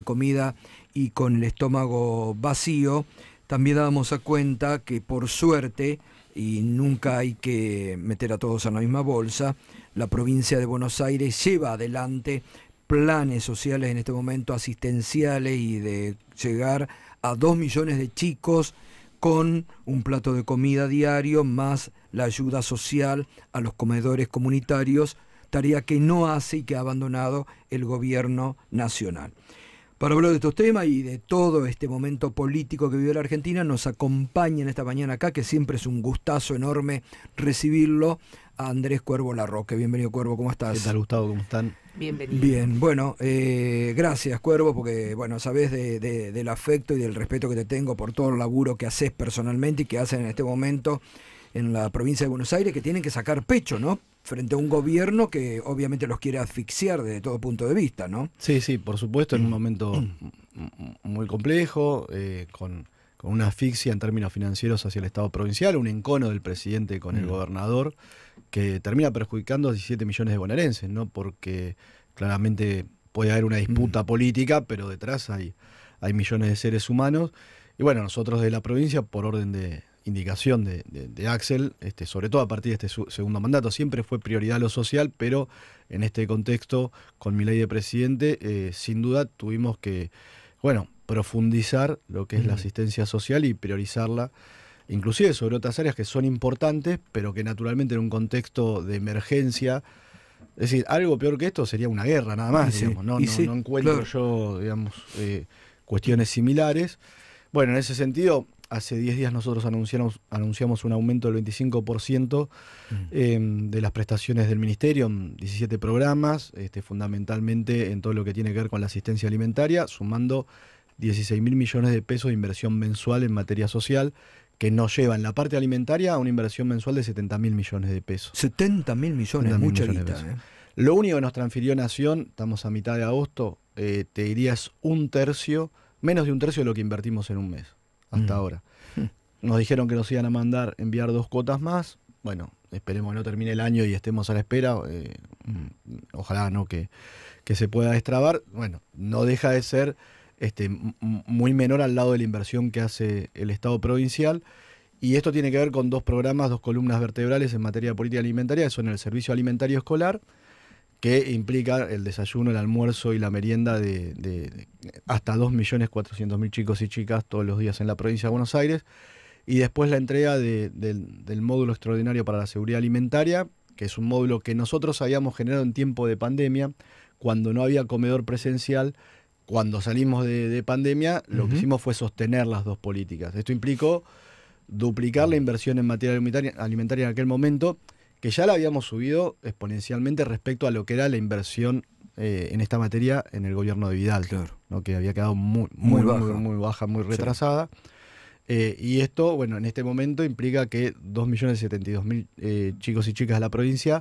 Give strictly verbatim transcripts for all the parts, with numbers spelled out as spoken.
comida y con el estómago vacío, también dábamos a cuenta que por suerte, y nunca hay que meter a todos en la misma bolsa, la provincia de Buenos Aires lleva adelante planes sociales en este momento, asistenciales, y de llegar a dos millones de chicos con un plato de comida diario, más la ayuda social a los comedores comunitarios, tarea que no hace y que ha abandonado el gobierno nacional. Para hablar de estos temas y de todo este momento político que vive la Argentina, nos acompaña en esta mañana acá, que siempre es un gustazo enorme recibirlo, a Andrés Cuervo Larroque. Bienvenido, Cuervo, ¿cómo estás? ¿Qué tal, Gustavo? ¿Cómo están? Bienvenido. Bien, bueno, eh, gracias, Cuervo, porque bueno, sabés de, de, del afecto y del respeto que te tengo por todo el laburo que haces personalmente y que hacen en este momento en la provincia de Buenos Aires, que tienen que sacar pecho, ¿no?, frente a un gobierno que obviamente los quiere asfixiar desde todo punto de vista, ¿no? Sí, sí, por supuesto, en un momento muy complejo, eh, con, con una asfixia en términos financieros hacia el Estado provincial, un encono del presidente con el Mm. gobernador, que termina perjudicando a diecisiete millones de bonaerenses, ¿no? Porque claramente puede haber una disputa Mm. política, pero detrás hay, hay millones de seres humanos. Y bueno, nosotros de la provincia, por orden de indicación de, de, de Axel, este, sobre todo a partir de este su, segundo mandato, siempre fue prioridad lo social, pero en este contexto, con mi ley de presidente, eh, sin duda tuvimos que, bueno, profundizar lo que es mm. la asistencia social y priorizarla, inclusive sobre otras áreas que son importantes, pero que naturalmente en un contexto de emergencia, es decir, algo peor que esto sería una guerra, nada más, sí, digamos, no, sí, no, sí, no encuentro claro. yo, digamos, eh, cuestiones similares. Bueno, en ese sentido, hace diez días nosotros anunciamos, anunciamos un aumento del veinticinco por ciento mm. eh, de las prestaciones del Ministerio en diecisiete programas, este, fundamentalmente en todo lo que tiene que ver con la asistencia alimentaria, sumando dieciséis mil millones de pesos de inversión mensual en materia social, que nos lleva en la parte alimentaria a una inversión mensual de setenta mil millones de pesos. setenta mil millones, mucha guita. Eh. Lo único que nos transfirió Nación, estamos a mitad de agosto, eh, te diría es un tercio, menos de un tercio de lo que invertimos en un mes, hasta mm. ahora. Nos dijeron que nos iban a mandar enviar dos cuotas más. Bueno, esperemos que no termine el año y estemos a la espera. Eh, ojalá no que, que se pueda destrabar. Bueno, no deja de ser este, muy menor al lado de la inversión que hace el Estado provincial. Y esto tiene que ver con dos programas, dos columnas vertebrales en materia de política alimentaria, que son el servicio alimentario escolar, que implica el desayuno, el almuerzo y la merienda de, de, de hasta dos millones cuatrocientos mil chicos y chicas todos los días en la provincia de Buenos Aires. Y después la entrega de, de, del módulo extraordinario para la seguridad alimentaria, que es un módulo que nosotros habíamos generado en tiempo de pandemia, cuando no había comedor presencial. Cuando salimos de, de pandemia, lo uh-huh. que hicimos fue sostener las dos políticas. Esto implicó duplicar la inversión en materia alimentaria, alimentaria en aquel momento, que ya la habíamos subido exponencialmente respecto a lo que era la inversión eh, en esta materia en el gobierno de Vidal, claro, ¿no? Que había quedado muy, muy, muy, baja. muy, muy baja, muy retrasada. Sí. Eh, y esto, bueno, en este momento implica que dos millones setenta y dos mil eh, chicos y chicas de la provincia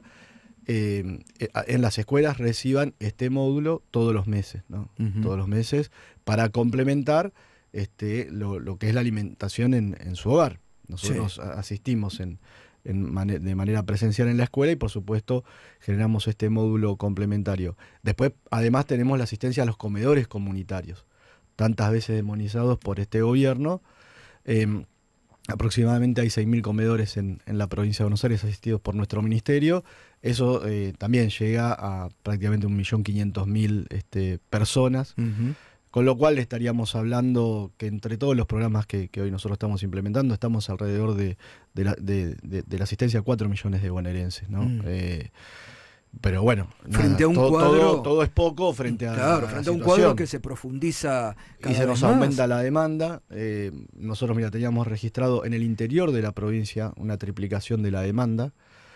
eh, en las escuelas reciban este módulo todos los meses, ¿no? Uh-huh. Todos los meses, para complementar este, lo, lo que es la alimentación en, en su hogar. Nosotros sí. asistimos en, en man- de manera presencial en la escuela y por supuesto generamos este módulo complementario. Después, además, tenemos la asistencia a los comedores comunitarios, tantas veces demonizados por este gobierno. Eh, aproximadamente hay seis mil comedores en, en la provincia de Buenos Aires asistidos por nuestro ministerio. Eso eh, también llega a prácticamente un millón quinientos mil este, personas, uh-huh. con lo cual estaríamos hablando que entre todos los programas que, que hoy nosotros estamos implementando, estamos alrededor de, de, la, de, de, de la asistencia a cuatro millones de bonaerenses, ¿no? Uh-huh. Eh, Pero bueno, frente nada, a un todo, cuadro, todo, todo es poco frente a claro, a frente a un cuadro que se profundiza cada y se nos vez aumenta más. la demanda. Eh, nosotros, mira, teníamos registrado en el interior de la provincia una triplicación de la demanda.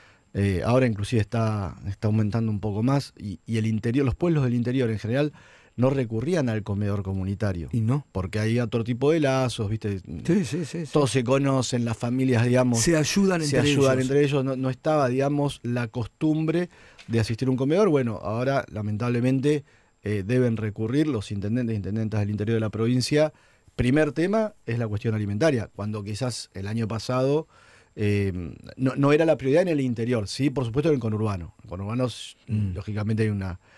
Eh, ahora inclusive está, está aumentando un poco más y, y el interior, los pueblos del interior en general no recurrían al comedor comunitario. ¿Y no? Porque hay otro tipo de lazos, ¿viste? Sí, sí, sí. Todos sí. se conocen, las familias, digamos. Se ayudan se entre ayudan ellos. entre ellos. No, no estaba, digamos, la costumbre de asistir a un comedor. Bueno, ahora, lamentablemente, eh, deben recurrir los intendentes e intendentas del interior de la provincia. Primer tema es la cuestión alimentaria, cuando quizás el año pasado eh, no, no era la prioridad en el interior, sí, por supuesto en el conurbano. En el conurbano, mm. lógicamente, hay una...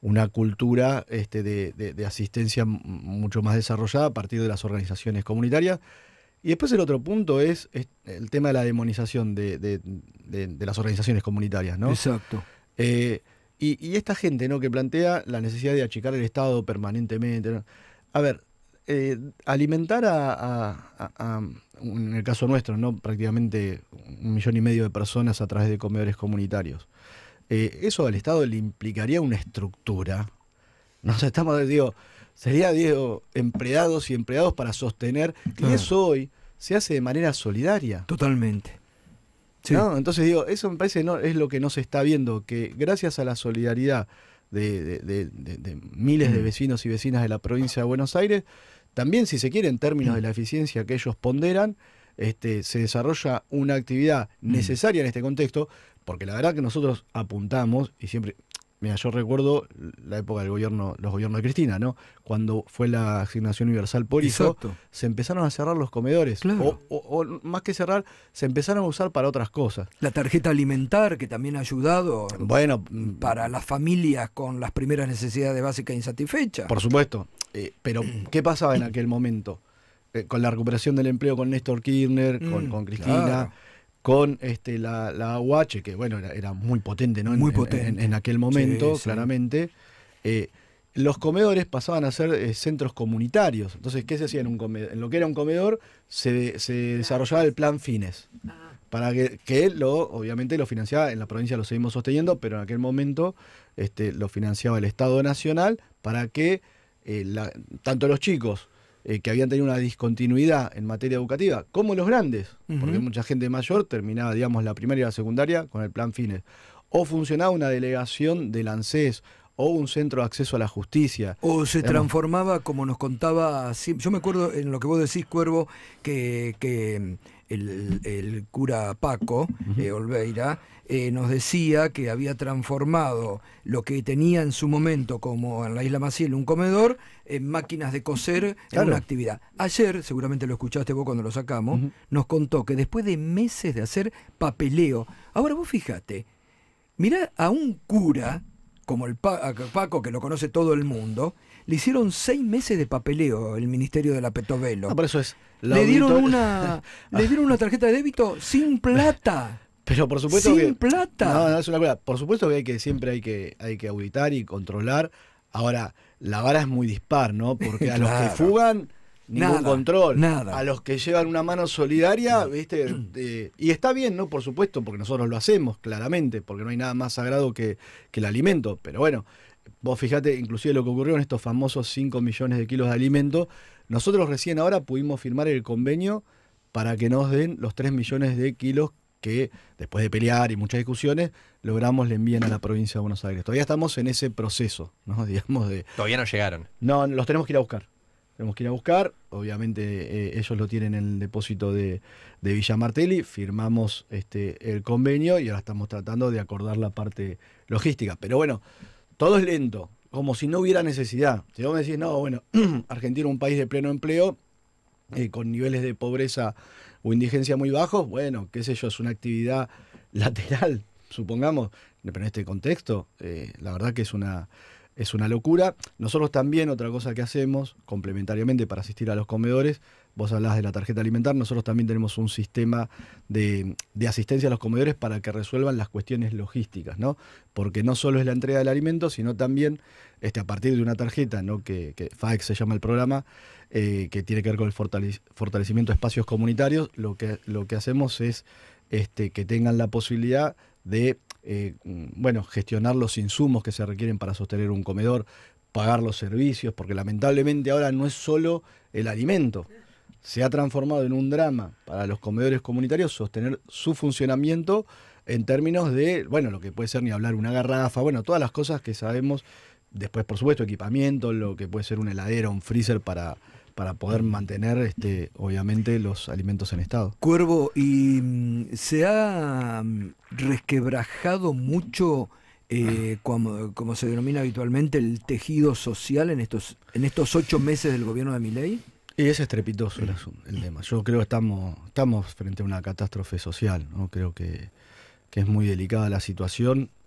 una cultura este, de, de, de asistencia mucho más desarrollada a partir de las organizaciones comunitarias. Y después el otro punto es, es el tema de la demonización de, de, de, de las organizaciones comunitarias, ¿no? Exacto. Eh, y, y esta gente, ¿no?, que plantea la necesidad de achicar el Estado permanentemente, ¿no? A ver, eh, alimentar a, a, a, a, en el caso nuestro, ¿no?, prácticamente un millón y medio de personas a través de comedores comunitarios. Eh, eso al Estado le implicaría una estructura. Nos estamos, digo, sería, digo, empleados y empleados para sostener, claro. Y eso hoy se hace de manera solidaria. Totalmente. Sí. ¿No? Entonces digo, eso me parece no es lo que no se está viendo, que gracias a la solidaridad de, de, de, de, de miles mm. de vecinos y vecinas de la provincia de Buenos Aires, también, si se quiere, en términos mm. de la eficiencia que ellos ponderan, este, se desarrolla una actividad mm. necesaria en este contexto, porque la verdad que nosotros apuntamos, y siempre, mira, yo recuerdo la época del gobierno, los gobiernos de Cristina, ¿no? Cuando fue la asignación universal por hijo, Exacto. se empezaron a cerrar los comedores. Claro. O, o, o más que cerrar, se empezaron a usar para otras cosas. La tarjeta alimentar, que también ha ayudado bueno, para las familias con las primeras necesidades básicas insatisfechas. Por supuesto. Eh, pero, ¿qué pasaba en aquel momento? Eh, con la recuperación del empleo con Néstor Kirchner, mm, con, con Cristina... Claro. Con este, la, la U H, que bueno, era, era muy potente, ¿no? Muy en, potente. En, en aquel momento, sí, claramente. Sí. Eh, los comedores pasaban a ser eh, centros comunitarios. Entonces, ¿qué se hacía en un comedor? En lo que era un comedor, se, se desarrollaba el plan Fines. Para que, que él, lo, obviamente, lo financiaba, en la provincia lo seguimos sosteniendo, pero en aquel momento este, lo financiaba el Estado Nacional para que eh, la, tanto los chicos Eh, que habían tenido una discontinuidad en materia educativa, como los grandes, uh-huh. porque mucha gente mayor terminaba, digamos, la primaria y la secundaria con el plan Fines, o funcionaba una delegación del ANSES, o un centro de acceso a la justicia. O se digamos. transformaba, como nos contaba, yo me acuerdo en lo que vos decís, Cuervo, que, que el, el cura Paco uh-huh. eh, Olveira eh, nos decía que había transformado lo que tenía en su momento, como en la Isla Maciel, un comedor, en máquinas de coser, claro. en una actividad. Ayer, seguramente lo escuchaste vos cuando lo sacamos, uh-huh. nos contó que después de meses de hacer papeleo, ahora vos fíjate, mirá a un cura como el Paco, que lo conoce todo el mundo, le hicieron seis meses de papeleo el Ministerio de la Petovelo. No, por eso es. Le dieron, una, le dieron una tarjeta de débito sin plata. Pero por supuesto sin que... Sin plata. No, no, es una cosa. Por supuesto que hay que siempre hay que, hay que auditar y controlar. Ahora, la vara es muy dispar, ¿no? Porque a claro. los que fugan... Ningún nada, control. Nada. A los que llevan una mano solidaria, ¿viste? Eh, y está bien, ¿no? Por supuesto, porque nosotros lo hacemos, claramente, porque no hay nada más sagrado que, que el alimento. Pero bueno, vos fijate, inclusive lo que ocurrió en estos famosos cinco millones de kilos de alimento, nosotros recién ahora pudimos firmar el convenio para que nos den los tres millones de kilos que, después de pelear y muchas discusiones, logramos le envíen a la provincia de Buenos Aires. Todavía estamos en ese proceso, ¿no? Digamos de... Todavía no llegaron. No, los tenemos que ir a buscar. Tenemos que ir a buscar, obviamente eh, ellos lo tienen en el depósito de, de Villa Martelli, firmamos este, el convenio y ahora estamos tratando de acordar la parte logística. Pero bueno, todo es lento, como si no hubiera necesidad. Si vos me decís, no, bueno, Argentina es un país de pleno empleo, eh, con niveles de pobreza o indigencia muy bajos, bueno, qué sé yo, es una actividad lateral, supongamos, pero en este contexto, eh, la verdad que es una... Es una locura. Nosotros también, otra cosa que hacemos, complementariamente para asistir a los comedores, vos hablás de la tarjeta alimentar, nosotros también tenemos un sistema de, de asistencia a los comedores para que resuelvan las cuestiones logísticas, ¿no? Porque no solo es la entrega del alimento, sino también este, a partir de una tarjeta, ¿no? que, que F A E C se llama el programa, eh, que tiene que ver con el fortalec- fortalecimiento de espacios comunitarios, lo que, lo que hacemos es este, que tengan la posibilidad de Eh, bueno, gestionar los insumos que se requieren para sostener un comedor, pagar los servicios, porque lamentablemente ahora no es solo el alimento, se ha transformado en un drama para los comedores comunitarios sostener su funcionamiento en términos de, bueno, lo que puede ser ni hablar una garrafa, bueno, todas las cosas que sabemos, después por supuesto equipamiento, lo que puede ser una heladera, un freezer para... para poder mantener, este, obviamente, los alimentos en estado. Cuervo, ¿y se ha resquebrajado mucho, eh, como, como se denomina habitualmente, el tejido social en estos, en estos ocho meses del gobierno de Milei? Y es estrepitoso el, asunto, el tema. Yo creo que estamos, estamos frente a una catástrofe social, ¿no? Creo que, que es muy delicada la situación.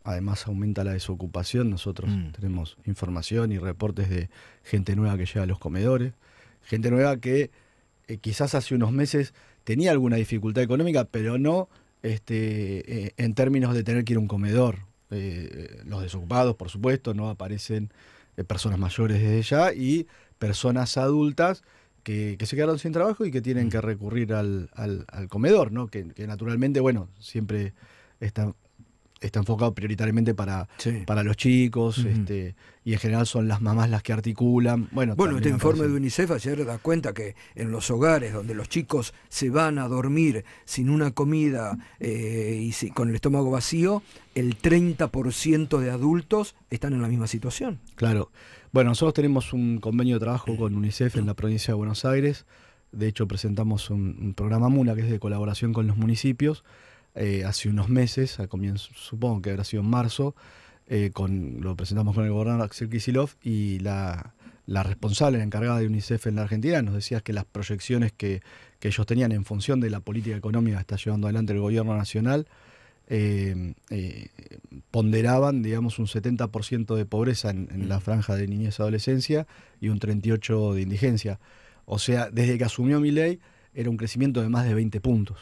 además aumenta la desocupación. Nosotros mm. tenemos información y reportes de gente nueva que llega a los comedores, gente nueva que eh, quizás hace unos meses tenía alguna dificultad económica, pero no este, eh, en términos de tener que ir a un comedor. Eh, los desocupados, por supuesto, no aparecen eh, personas mayores desde ya y personas adultas que, que se quedaron sin trabajo y que tienen que recurrir al, al, al comedor, ¿no? Que, que naturalmente, bueno, siempre está, está enfocado prioritariamente para, sí. para los chicos, uh-huh. este, y en general son las mamás las que articulan. Bueno, bueno este informe aparece... de UNICEF ayer da cuenta que en los hogares donde los chicos se van a dormir sin una comida eh, y si, con el estómago vacío, el treinta por ciento de adultos están en la misma situación. Claro. Bueno, nosotros tenemos un convenio de trabajo con UNICEF en la provincia de Buenos Aires. De hecho, presentamos un, un programa MUNA que es de colaboración con los municipios eh, hace unos meses, a comienzo, supongo que habrá sido en marzo, eh, con, lo presentamos con el gobernador Axel Kicillof y la, la responsable, la encargada de UNICEF en la Argentina, nos decía que las proyecciones que, que ellos tenían en función de la política económica que está llevando adelante el gobierno nacional, Eh, eh, ponderaban, digamos, un setenta por ciento de pobreza en, en la franja de niñez y adolescencia y un treinta y ocho por ciento de indigencia. O sea, desde que asumió Milei era un crecimiento de más de veinte puntos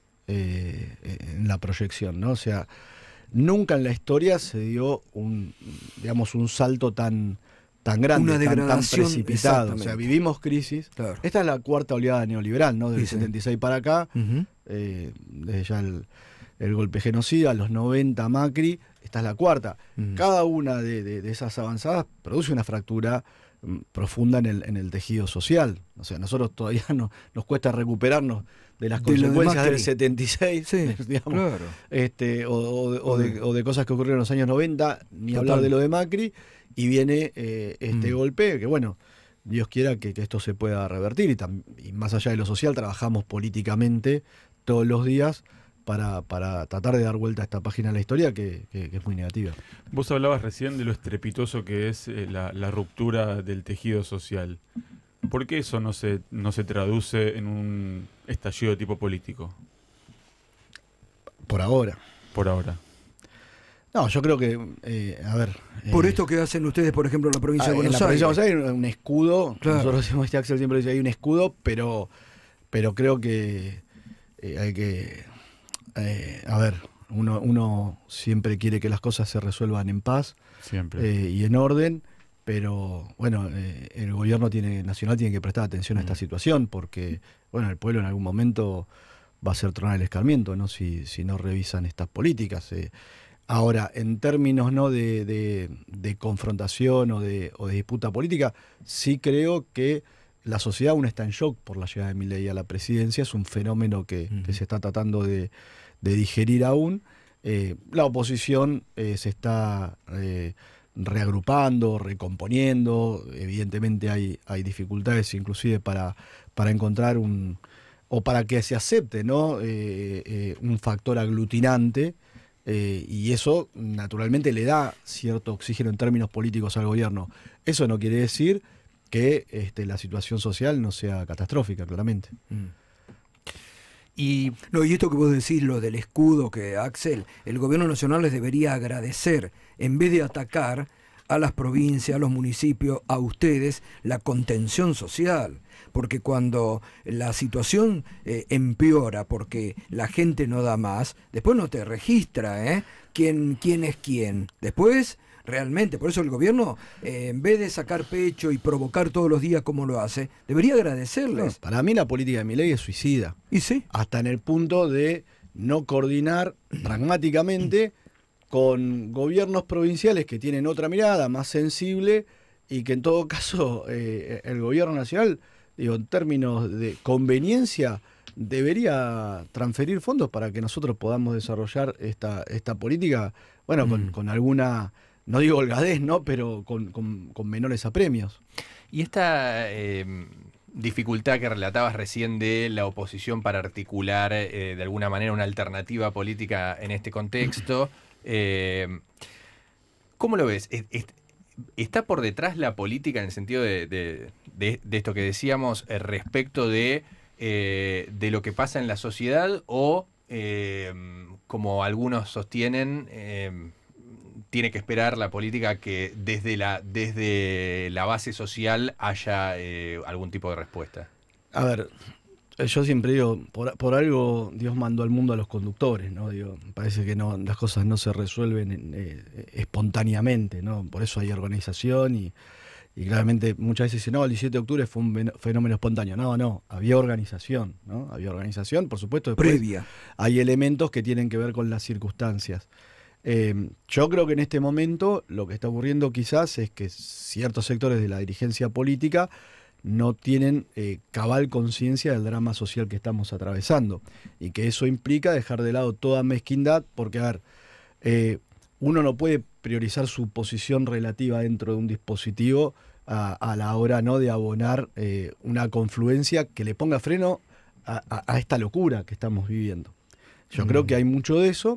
eh, en la proyección, ¿no? O sea, nunca en la historia se dio un, digamos, un salto tan, tan grande, Una tan, tan precipitado. O sea, vivimos crisis. Claro. Esta es la cuarta oleada neoliberal, ¿no? Del sí, setenta y seis sí. para acá, uh-huh. eh, desde ya el el golpe genocida, los noventa Macri, esta es la cuarta. Mm. Cada una de, de, de esas avanzadas produce una fractura mm, profunda en el, en el tejido social. O sea, nosotros todavía no, nos cuesta recuperarnos de las de consecuencias de del setenta y seis, sí, digamos, claro. este, o, o, o, de, o de cosas que ocurrieron en los años noventa, ni Total. hablar de lo de Macri, y viene eh, este mm. golpe, que bueno, Dios quiera que, que esto se pueda revertir, y, tam, y más allá de lo social, trabajamos políticamente todos los días Para, para tratar de dar vuelta a esta página de la historia que, que, que es muy negativa. Vos hablabas recién de lo estrepitoso que es eh, la, la ruptura del tejido social. ¿Por qué eso no se, no se traduce en un estallido de tipo político? Por ahora. Por ahora. No, yo creo que, eh, a ver... Por eh, esto que hacen ustedes, por ejemplo, en la provincia de Buenos Aires. En la provincia Aires. de Buenos Aires hay un escudo, claro. Nosotros decimos, este Axel siempre dice, hay un escudo, pero, pero creo que eh, hay que... Eh, a ver, uno, uno siempre quiere que las cosas se resuelvan en paz siempre. Eh, y en orden, pero bueno, eh, el gobierno tiene, nacional tiene que prestar atención mm. a esta situación porque bueno, el pueblo en algún momento va a hacer tronar el escarmiento, ¿no? Si, si no revisan estas políticas. Eh. Ahora, en términos ¿no? de, de, de confrontación o de, o de disputa política, sí creo que la sociedad aún está en shock por la llegada de Milei a la presidencia. Es un fenómeno que, uh-huh. que se está tratando de, de digerir aún. Eh, la oposición eh, se está eh, reagrupando, recomponiendo. Evidentemente hay, hay dificultades inclusive para, para encontrar un... o para que se acepte ¿no? eh, eh, un factor aglutinante. Eh, y eso naturalmente le da cierto oxígeno en términos políticos al gobierno. Eso no quiere decir que este, la situación social no sea catastrófica, claramente. Mm. Y, no, y esto que vos decís, lo del escudo, que Axel, el gobierno nacional les debería agradecer, en vez de atacar a las provincias, a los municipios, a ustedes, la contención social. Porque cuando la situación eh, empeora porque la gente no da más, después no te registra, ¿eh? ¿Quién, quién es quién? Después... Realmente, por eso el gobierno, eh, en vez de sacar pecho y provocar todos los días como lo hace, debería agradecerles. No, para mí la política de Milei es suicida. ¿Y sí? Hasta en el punto de no coordinar pragmáticamente con gobiernos provinciales que tienen otra mirada, más sensible, y que en todo caso eh, el gobierno nacional, digo, en términos de conveniencia, debería transferir fondos para que nosotros podamos desarrollar esta, esta política, bueno, mm. con, con alguna... No digo holgadez, ¿no? Pero con, con, con menores apremios. Y esta eh, dificultad que relatabas recién de la oposición para articular eh, de alguna manera una alternativa política en este contexto, eh, ¿cómo lo ves? ¿Está por detrás la política en el sentido de, de, de, de esto que decíamos eh, respecto de, eh, de lo que pasa en la sociedad o, eh, como algunos sostienen, eh, tiene que esperar la política que desde la, desde la base social haya eh, algún tipo de respuesta? A ver, yo siempre digo, por, por algo Dios mandó al mundo a los conductores, ¿no? Digo, parece que no, las cosas no se resuelven eh, espontáneamente, ¿no? Por eso hay organización y, y claramente muchas veces dicen, no, el diecisiete de octubre fue un fenómeno espontáneo. No, no, había organización, ¿no? Había organización, por supuesto. Después previa. Hay elementos que tienen que ver con las circunstancias. Eh, yo creo que en este momento lo que está ocurriendo quizás es que ciertos sectores de la dirigencia política no tienen eh, cabal conciencia del drama social que estamos atravesando y que eso implica dejar de lado toda mezquindad porque, a ver, eh, uno no puede priorizar su posición relativa dentro de un dispositivo a, a la hora, ¿no?, de abonar eh, una confluencia que le ponga freno a, a, a esta locura que estamos viviendo. Yo mm. creo que hay mucho de eso,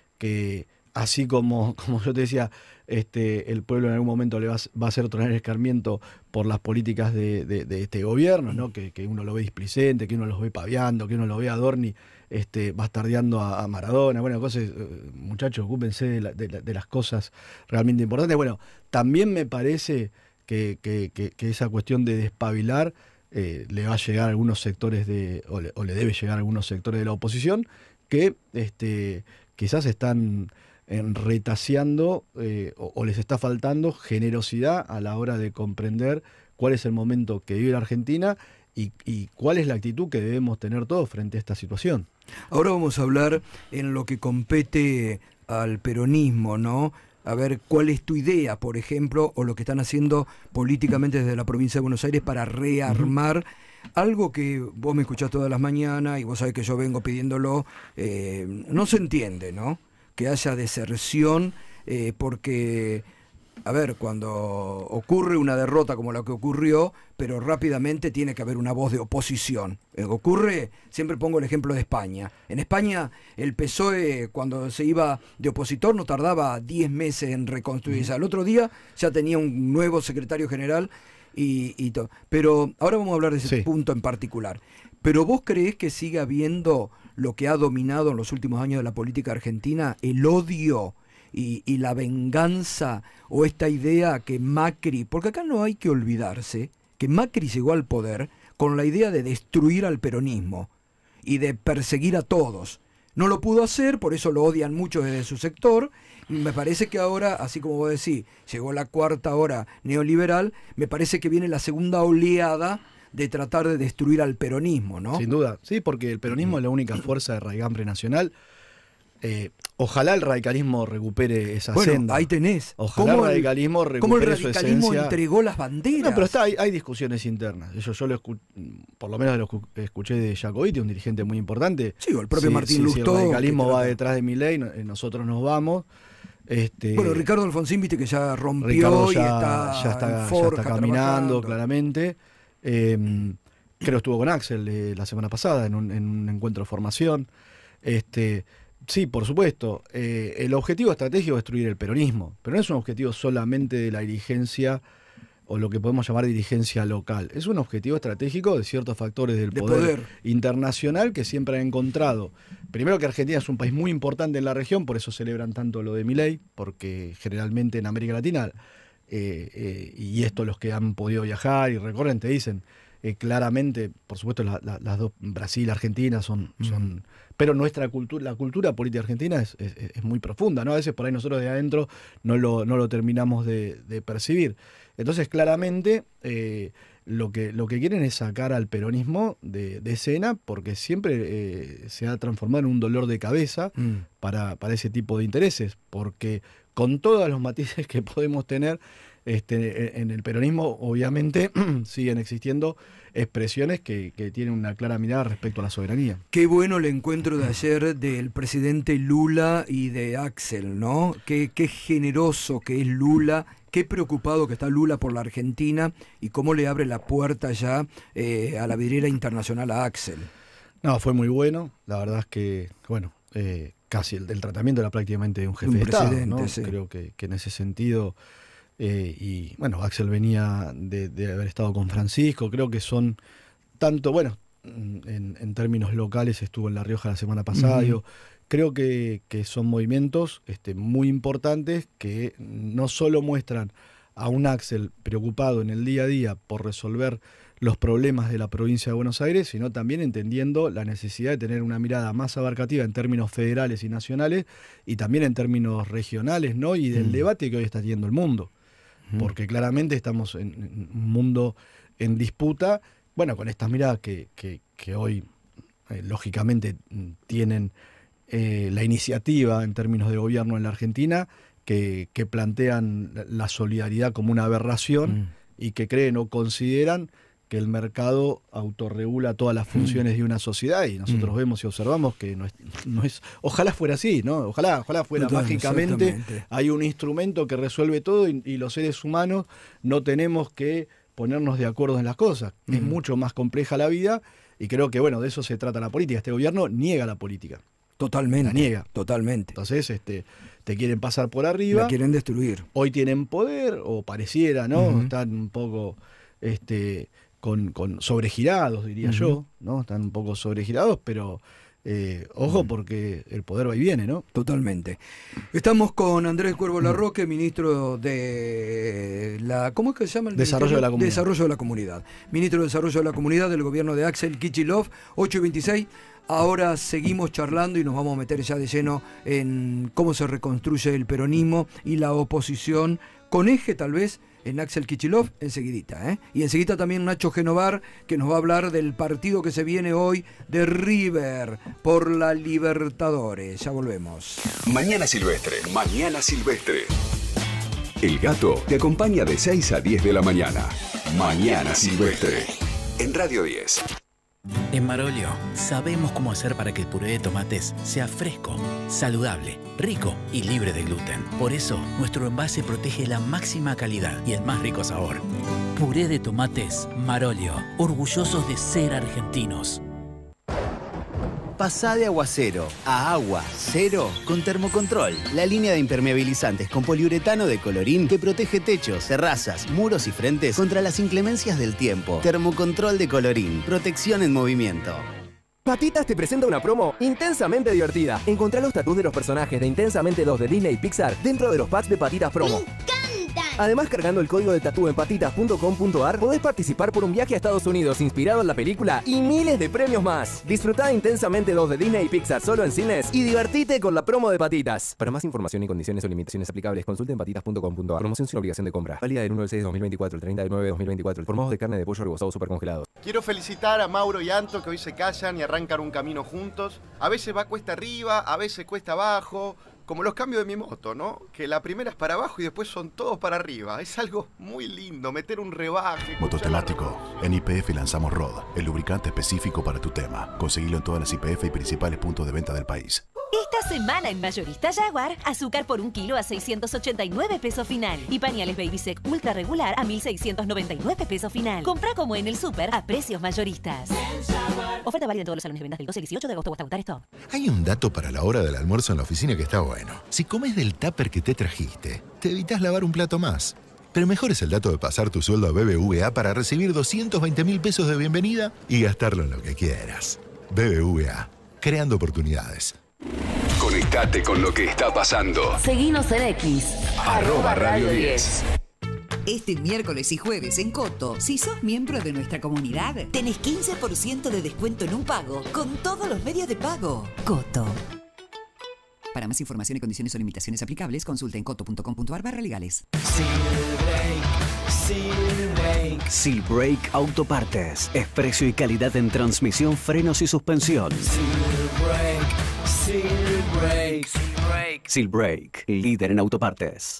que así como, como yo te decía, este, el pueblo en algún momento le va, va a hacer tronar el escarmiento por las políticas de, de, de este gobierno, ¿no? Que, que uno lo ve displicente, que uno los ve paviando, que uno lo ve a Adorni este, bastardeando a, a Maradona. Bueno, cosas, muchachos, ocúpense de, la, de, la, de las cosas realmente importantes. Bueno, también me parece que, que, que, que esa cuestión de despabilar eh, le va a llegar a algunos sectores de, o le, o le debe llegar a algunos sectores de la oposición que este, quizás están en retaseando eh, o, o les está faltando generosidad a la hora de comprender cuál es el momento que vive la Argentina y, y cuál es la actitud que debemos tener todos frente a esta situación. Ahora vamos a hablar en lo que compete al peronismo, ¿no? A ver, ¿cuál es tu idea, por ejemplo, o lo que están haciendo políticamente desde la provincia de Buenos Aires para rearmar uh-huh. algo que vos me escuchás todas las mañanas y vos sabés que yo vengo pidiéndolo, eh, no se entiende, ¿no? Que haya deserción, eh, porque, a ver, cuando ocurre una derrota como la que ocurrió, pero rápidamente tiene que haber una voz de oposición. Eh, ocurre, siempre pongo el ejemplo de España. En España, el P S O E, cuando se iba de opositor, no tardaba diez meses en reconstruirse. Al otro día ya tenía un nuevo secretario general y, y todo. Pero ahora vamos a hablar de ese sí. punto en particular. ¿Pero vos creés que sigue habiendo lo que ha dominado en los últimos años de la política argentina, el odio y, y la venganza, o esta idea que Macri, porque acá no hay que olvidarse, que Macri llegó al poder con la idea de destruir al peronismo y de perseguir a todos? No lo pudo hacer, por eso lo odian mucho desde su sector, y me parece que ahora, así como vos decís, llegó la cuarta ola neoliberal, me parece que viene la segunda oleada de tratar de destruir al peronismo, ¿no? Sin duda, sí, porque el peronismo es la única fuerza de raigambre nacional. Eh, ojalá el radicalismo recupere esa bueno, senda. Ahí tenés. Ojalá el radicalismo recupere ¿Cómo el radicalismo su esencia? Entregó las banderas? No, pero está, hay, hay discusiones internas. Eso yo lo escu por lo menos lo escuché de Jacobiti, un dirigente muy importante. Sí, o el propio sí, Martín sí, Lustó. Si el radicalismo va detrás de Milei, nosotros nos vamos. Este, bueno, Ricardo Alfonsín, viste que ya rompió Ricardo ya, y está, ya está, Forja, ya está caminando, claramente. Eh, Creo que estuvo con Axel eh, la semana pasada en un, en un encuentro de formación. Este, sí, por supuesto. Eh, el objetivo estratégico es destruir el peronismo, pero no es un objetivo solamente de la dirigencia o lo que podemos llamar dirigencia local. Es un objetivo estratégico de ciertos factores del de poder, poder internacional que siempre han encontrado. Primero que Argentina es un país muy importante en la región, por eso celebran tanto lo de Milei, porque generalmente en América Latina, eh, eh, y esto los que han podido viajar y recorren te dicen, Eh, claramente, por supuesto, la, la, las dos, Brasil, Argentina, son, son mm. pero nuestra cultura, la cultura política argentina es, es, es muy profunda, ¿no? A veces por ahí nosotros de adentro no lo, no lo terminamos de, de percibir. Entonces, claramente, eh, lo que, lo que quieren es sacar al peronismo de, de escena, porque siempre eh, se ha transformado en un dolor de cabeza mm. para, para ese tipo de intereses, porque con todos los matices que podemos tener, Este, en el peronismo obviamente siguen existiendo expresiones que, que tienen una clara mirada respecto a la soberanía. Qué bueno el encuentro de ayer del presidente Lula y de Axel, ¿no? Qué, qué generoso que es Lula, qué preocupado que está Lula por la Argentina y cómo le abre la puerta ya eh, a la vidriera internacional a Axel. No, fue muy bueno, la verdad es que, bueno, eh, casi el, el tratamiento era prácticamente un jefe un de Estado, ¿no? Sí. Creo que, que en ese sentido... Eh, y bueno, Axel venía de, de haber estado con Francisco, creo que son tanto, bueno, en, en términos locales estuvo en La Rioja la semana pasada. Uh-huh. Digo, creo que, que son movimientos este, muy importantes que no solo muestran a un Axel preocupado en el día a día por resolver los problemas de la provincia de Buenos Aires, sino también entendiendo la necesidad de tener una mirada más abarcativa en términos federales y nacionales y también en términos regionales, ¿no? Y del uh-huh. debate que hoy está teniendo el mundo. Uh-huh. Porque claramente estamos en, en un mundo en disputa, bueno, con estas miradas que, que, que hoy eh, lógicamente tienen eh, la iniciativa en términos de gobierno en la Argentina, que, que plantean la solidaridad como una aberración mm. y que creen o consideran que el mercado autorregula todas las funciones mm. de una sociedad, y nosotros mm. vemos y observamos que no es, no es, ojalá fuera así, ¿no? Ojalá, ojalá fuera Total, mágicamente, hay un instrumento que resuelve todo y, y los seres humanos no tenemos que ponernos de acuerdo en las cosas. Mm. Es mucho más compleja la vida y creo que, bueno, de eso se trata la política. Este gobierno niega la política. Totalmente. La niega. Totalmente. Entonces, este, te quieren pasar por arriba. La quieren destruir. Hoy tienen poder, o pareciera, ¿no? Uh-huh. Están un poco este, con, con sobregirados, diría uh-huh. yo, ¿no? Están un poco sobregirados, pero eh, ojo uh-huh. porque el poder va y viene, ¿no? Totalmente. Estamos con Andrés Cuervo Larroque, ministro de la... ¿Cómo es que se llama? El Desarrollo de la Comunidad. Desarrollo de la Comunidad. Ministro de Desarrollo de la Comunidad del gobierno de Axel Kicillof, ocho y veintiséis. Ahora seguimos charlando y nos vamos a meter ya de lleno en cómo se reconstruye el peronismo y la oposición, con eje tal vez en Axel Kicillof, enseguidita, ¿eh? Y enseguida también Nacho Genovar, que nos va a hablar del partido que se viene hoy de River por la Libertadores. Ya volvemos. Mañana Silvestre, Mañana Silvestre. El Gato te acompaña de seis a diez de la mañana. Mañana Silvestre, en Radio diez. En Marolio sabemos cómo hacer para que el puré de tomates sea fresco, saludable, rico y libre de gluten. Por eso, nuestro envase protege la máxima calidad y el más rico sabor. Puré de tomates Marolio, orgullosos de ser argentinos. Pasá de agua cero a agua cero con Termocontrol, la línea de impermeabilizantes con poliuretano de Colorín que protege techos, terrazas, muros y frentes contra las inclemencias del tiempo. Termocontrol de Colorín, protección en movimiento. Patitas te presenta una promo intensamente divertida. Encontrá los tatús de los personajes de Intensamente dos de Disney y Pixar dentro de los packs de Patitas Promo. ¡Me encanta! Además, cargando el código de tatú en patitas punto com punto ar, podés participar por un viaje a Estados Unidos inspirado en la película y miles de premios más. Disfrutá Intensamente dos de Disney y Pixar solo en cines y divertite con la promo de Patitas. Para más información y condiciones o limitaciones aplicables, consulte en patitas punto com punto ar. Promoción sin obligación de compra. Válida del uno del seis de dos mil veinticuatro al treinta del nueve de dos mil veinticuatro. Formados de carne de pollo rebozado super congelados. Quiero felicitar a Mauro y Anto, que hoy se casan y arrancan un camino juntos. A veces va cuesta arriba, a veces cuesta abajo. Como los cambios de mi moto, ¿no? Que la primera es para abajo y después son todos para arriba. Es algo muy lindo, meter un rebaje. Mototemático. En Y P F lanzamos R O D, el lubricante específico para tu tema. Conseguilo en todas las Y P F y principales puntos de venta del país. Esta semana en Mayorista Jaguar, azúcar por un kilo a seiscientos ochenta y nueve pesos final. Y pañales Babysec Ultra Regular a mil seiscientos noventa y nueve pesos final. Compra como en el súper a precios mayoristas. Oferta válida en todos los salones de ventas del doce al dieciocho de agosto o hasta agotar stock. Hay un dato para la hora del almuerzo en la oficina que está bueno. Si comes del tupper que te trajiste, te evitas lavar un plato más. Pero mejor es el dato de pasar tu sueldo a B B V A para recibir doscientos veinte mil pesos de bienvenida y gastarlo en lo que quieras. B B V A, creando oportunidades. Conectate con lo que está pasando. Seguinos en X. Arroba Radio diez. Este miércoles y jueves en Coto, si sos miembro de nuestra comunidad, tenés quince por ciento de descuento en un pago con todos los medios de pago. Coto. Para más información y condiciones o limitaciones aplicables, consulta en coto punto com punto ar barra legales. Silbrake. Silbrake Autopartes. Es precio y calidad en transmisión, frenos y suspensión. Silbrake. Silbrake. Silbrake. Silbrake, líder en autopartes.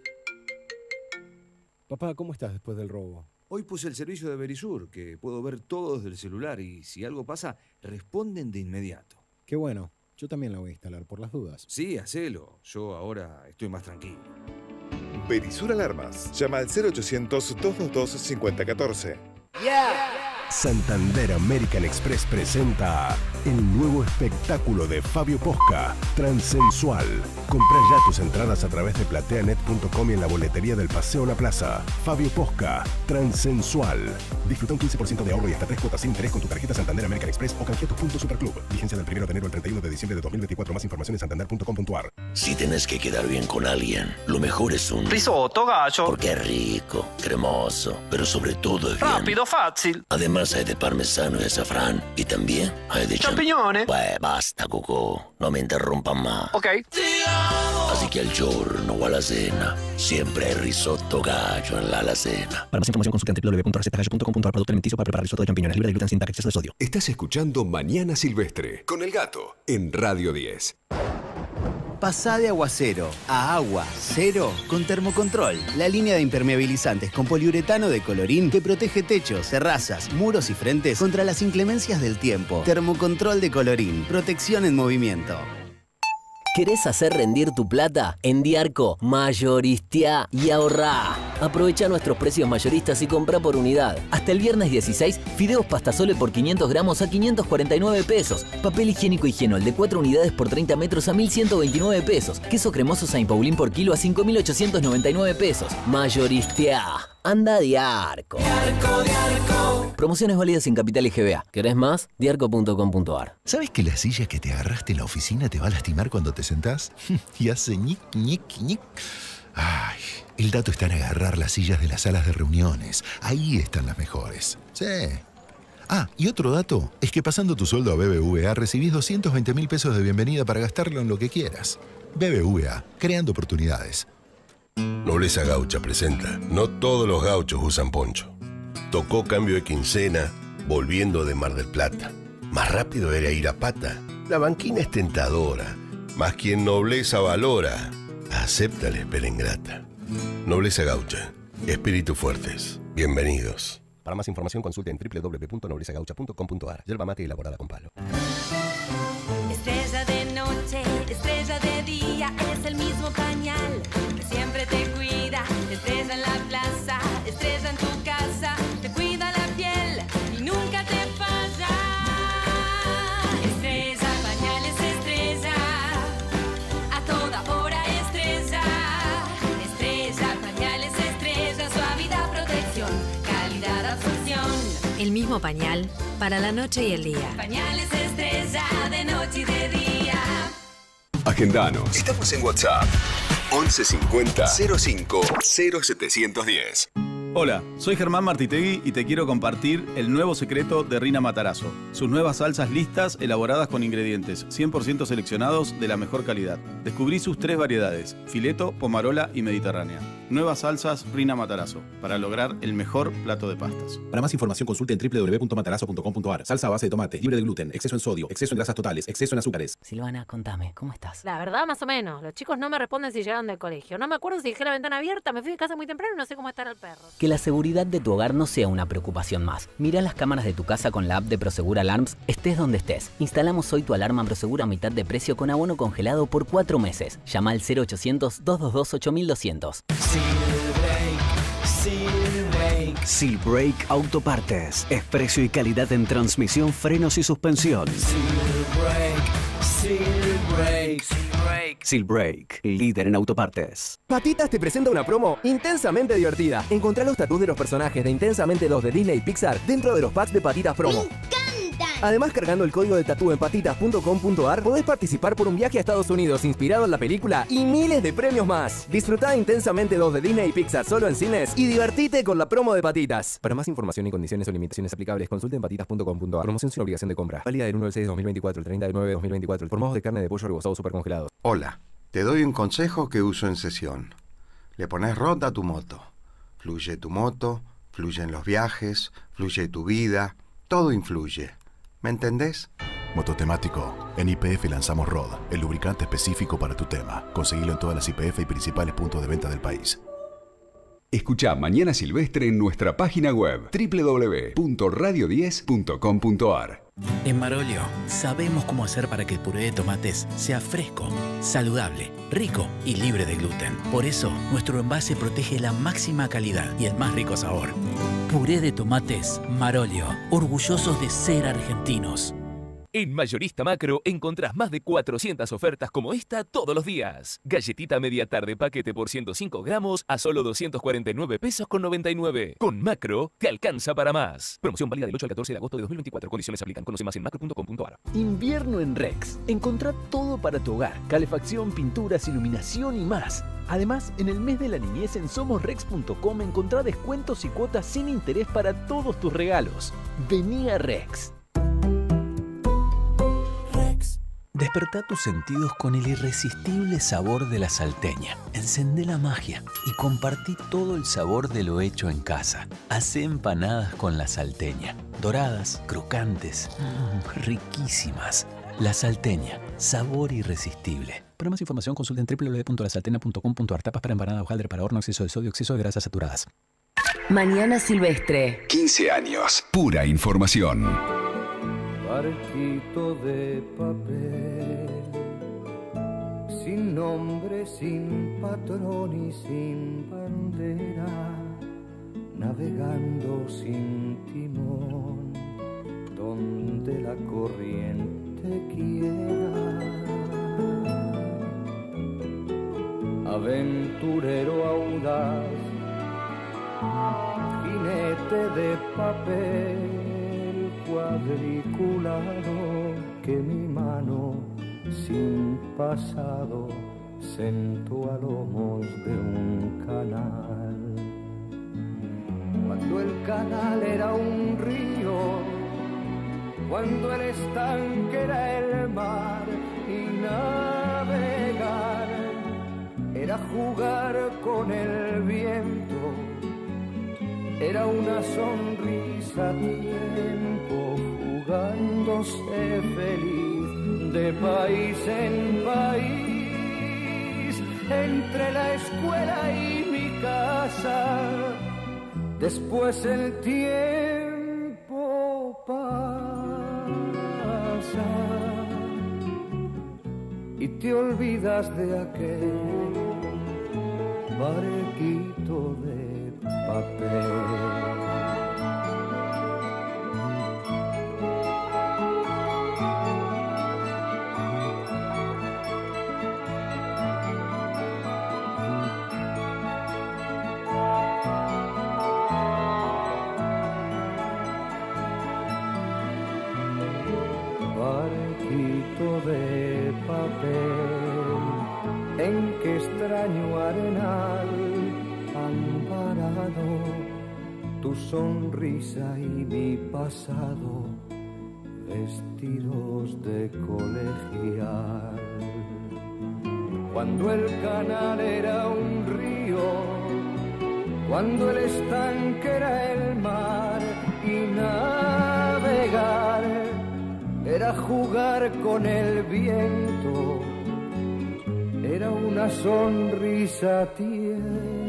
Papá, ¿cómo estás después del robo? Hoy puse el servicio de Verisur, que puedo ver todo desde el celular y si algo pasa, responden de inmediato. Qué bueno. Yo también la voy a instalar por las dudas. Sí, hacelo. Yo ahora estoy más tranquilo. Verisur Alarmas. Llama al cero ochocientos, dos dos dos, cinco cero uno cuatro. Yeah. Santander American Express presenta el nuevo espectáculo de Fabio Posca, Transsensual. Comprá ya tus entradas a través de plateanet punto com y en la boletería del Paseo La Plaza. Fabio Posca, Transsensual. Disfruta un quince por ciento de ahorro y hasta tres cuotas sin interés con tu tarjeta Santander American Express o canjea tus puntos Superclub. Vigencia del primero de enero al treinta y uno de diciembre de dos mil veinticuatro. Más información en santander punto com punto a r. Si tenés que quedar bien con alguien, lo mejor es un risotto, gallo. Porque es rico, cremoso, pero sobre todo es bien. Rápido, fácil. Además hay de parmesano y azafrán. Y también hay de champiñones. Pues basta, Cucú. No me interrumpan más. Ok. Así que al giorno o a la cena, siempre hay risotto gallo en la alacena. Para más información consulta en w w w punto receta gallo punto com punto a r. Producto alimenticio para preparar risotto de champiñones, libre de gluten, sin exceso de sodio. Estás escuchando Mañana Silvestre con el Gato en Radio diez. Pasá de aguacero a agua cero con Termocontrol, la línea de impermeabilizantes con poliuretano de Colorín que protege techos, terrazas, muros y frentes contra las inclemencias del tiempo. Termocontrol de Colorín, protección en movimiento. ¿Querés hacer rendir tu plata? En Diarco, mayoristea y ahorrá. Aprovecha nuestros precios mayoristas y compra por unidad. Hasta el viernes dieciséis, fideos pastasole por quinientos gramos a quinientos cuarenta y nueve pesos. Papel higiénico Higienol de cuatro unidades por treinta metros a mil ciento veintinueve pesos. Queso cremoso Saint Paulín por kilo a cinco mil ochocientos noventa y nueve pesos. Mayoristea. Anda a Diarco. Diarco, Diarco. Promociones válidas en Capital y G B A. ¿Querés más? diarco punto com punto a r. ¿Sabes que la silla que te agarraste en la oficina te va a lastimar cuando te sentás? Y hace ñic, ñic, ñic. Ay, el dato está en agarrar las sillas de las salas de reuniones. Ahí están las mejores. Sí. Ah, y otro dato es que pasando tu sueldo a B B V A recibís doscientos veinte mil pesos de bienvenida para gastarlo en lo que quieras. B B V A, creando oportunidades. Nobleza Gaucha presenta No todos los gauchos usan poncho. Tocó cambio de quincena, volviendo de Mar del Plata. Más rápido era ir a pata. La banquina es tentadora, mas quien nobleza valora, acepta la espera ingrata. Nobleza Gaucha, espíritus fuertes. Bienvenidos. Para más información consulte en w w w punto nobleza gaucha punto com punto a r. Yerba mate elaborada con palo. Estrella de noche, estrella de día, es el mismo pañal que siempre te cuida. Estrella en la plaza, estrella en tu casa, te cuida la piel y nunca te falla. Estrella, pañales, estrella, a toda hora estrella. Estrella, pañales, estrella, suavidad, protección, calidad, absorción. El mismo pañal para la noche y el día. Pañales estrella de noche y de día. Agendanos. Estamos en WhatsApp. once cincuenta cero cinco cero setecientos diez. Hola, soy Germán Martitegui y te quiero compartir el nuevo secreto de Rina Matarazzo. Sus nuevas salsas listas elaboradas con ingredientes cien por ciento seleccionados de la mejor calidad. Descubrí sus tres variedades, fileto, pomarola y mediterránea. Nuevas salsas Rina Matarazzo, para lograr el mejor plato de pastas. Para más información consulte en w w w punto matarazzo punto com punto a r. Salsa a base de tomate, libre de gluten, exceso en sodio, exceso en grasas totales, exceso en azúcares. Silvana, contame, ¿cómo estás? La verdad, más o menos. Los chicos no me responden si llegaron del colegio. No me acuerdo si dejé la ventana abierta, me fui de casa muy temprano y no sé cómo estará el perro. Que la seguridad de tu hogar no sea una preocupación más. Mira las cámaras de tu casa con la app de Prosegur Alarms, estés donde estés. Instalamos hoy tu alarma Prosegur a mitad de precio con abono congelado por cuatro meses. Llama al cero ochocientos, dos dos dos, ocho mil doscientos. Silbrake. Silbrake Autopartes. Es precio y calidad en transmisión, frenos y suspensión. Silbrake, Silbrake, Silbrake. Silbrake, líder en autopartes. Patitas te presenta una promo intensamente divertida. Encontrá los tatús de los personajes de Intensamente dos de Disney y Pixar dentro de los packs de Patitas Promo. Además, cargando el código de tatú en patitas punto com punto a r, podés participar por un viaje a Estados Unidos inspirado en la película y miles de premios más. Disfrutá Intensamente dos de Disney y Pixar solo en cines y divertite con la promo de Patitas. Para más información y condiciones o limitaciones aplicables, consulte en patitas punto com punto a r. Promoción sin obligación de compra. Válida del uno del seis de dos mil veinticuatro al treinta de nueve de dos mil veinticuatro. Por mojos de carne de pollo rebozado super congelados. Hola, te doy un consejo que uso en sesión. Le pones rot a tu moto. Fluye tu moto, fluyen los viajes, fluye tu vida, todo influye. ¿Me entendés? Mototemático. En Y P F lanzamos R O D, el lubricante específico para tu tema. Conseguilo en todas las Y P F y principales puntos de venta del país. Escuchá Mañana Silvestre en nuestra página web w w w punto radio diez punto com punto a r. En Marolio sabemos cómo hacer para que el puré de tomates sea fresco, saludable, rico y libre de gluten. Por eso, nuestro envase protege la máxima calidad y el más rico sabor. Puré de tomates Marolio, orgullosos de ser argentinos. En Mayorista Macro encontrás más de cuatrocientas ofertas como esta todos los días. Galletita media tarde paquete por ciento cinco gramos a solo doscientos cuarenta y nueve pesos con noventa y nueve. Con Macro, te alcanza para más. Promoción válida del ocho al catorce de agosto de dos mil veinticuatro. Condiciones aplican. Conoce más en macro punto com punto a r. Invierno en Rex. Encontrá todo para tu hogar. Calefacción, pinturas, iluminación y más. Además, en el mes de la niñez en somos rex punto com encontrá descuentos y cuotas sin interés para todos tus regalos. Vení a Rex. Despertá tus sentidos con el irresistible sabor de la salteña. Encendé la magia y compartí todo el sabor de lo hecho en casa. Hacé empanadas con la salteña. Doradas, crocantes, mmm, riquísimas. La salteña, sabor irresistible. Para más información consulta en doble u doble u doble u punto la salteña punto com punto a r. Tapas para empanada, hojaldre para horno, exceso de sodio, exceso de grasas saturadas. Mañana Silvestre. quince años. Pura información. Barquito de papel, sin nombre, sin patrón y sin bandera, navegando sin timón, donde la corriente quiera. Aventurero audaz, jinete de papel, cuadriculado que mi mano sin pasado sentó a lomos de un canal. Cuando el canal era un río, cuando el estanque era el mar, y navegar era jugar con el viento, era una sonrisa a tiempo, jugándose feliz de país en país, entre la escuela y mi casa. Después el tiempo pasa y te olvidas de aquel barquito de papel. Barquito de papel, en que extraño arenal han parado tu sonrisa y mi pasado, vestidos de colegial. Cuando el canal era un río, cuando el estanque era el mar, y navegar era jugar con el viento, era una sonrisa a tiempo.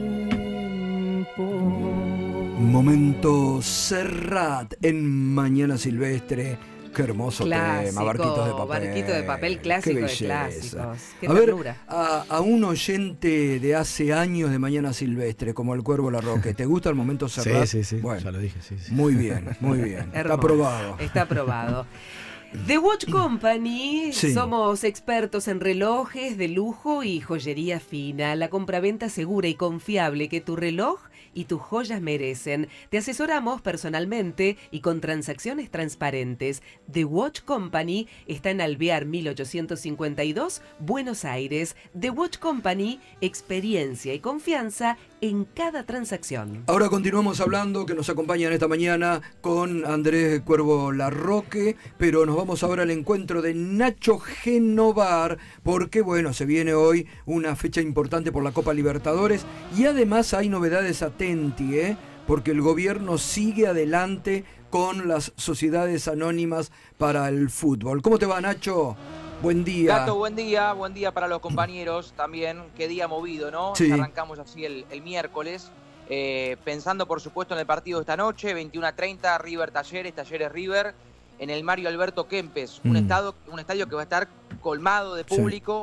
Momento Serrat en Mañana Silvestre. Qué hermoso clásico, tema, Barquitos de papel. Barquito de papel, clásico Qué de belleza. clásicos. Qué a ver, ternura. a, a un oyente de hace años de Mañana Silvestre, como el Cuervo Larroque, ¿te gusta el Momento Serrat? Sí, sí, sí, bueno, ya lo dije, sí, sí. Muy bien, muy bien. Está Hermoso. aprobado. Está aprobado. The Watch Company, Sí. somos expertos en relojes de lujo y joyería fina, la compraventa segura y confiable que tu reloj y tus joyas merecen. Te asesoramos personalmente y con transacciones transparentes. The Watch Company está en Alvear mil ochocientos cincuenta y dos, Buenos Aires. The Watch Company, experiencia y confianza en cada transacción. Ahora continuamos hablando, que nos acompañan esta mañana con Andrés Cuervo Larroque, pero nos vamos ahora al encuentro de Nacho Genovar, porque bueno, se viene hoy una fecha importante por la Copa Libertadores y además hay novedades atenti, ¿eh? Porque el gobierno sigue adelante con las sociedades anónimas para el fútbol. ¿Cómo te va, Nacho? Buen día. Gato, buen día, buen día para los compañeros también. Qué día movido, ¿no? Sí. Ya arrancamos así el, el miércoles, eh, pensando por supuesto en el partido de esta noche, veintiuno a treinta, River Talleres, Talleres River, en el Mario Alberto Kempes, un, Mm. estado, un estadio que va a estar colmado de público. Sí.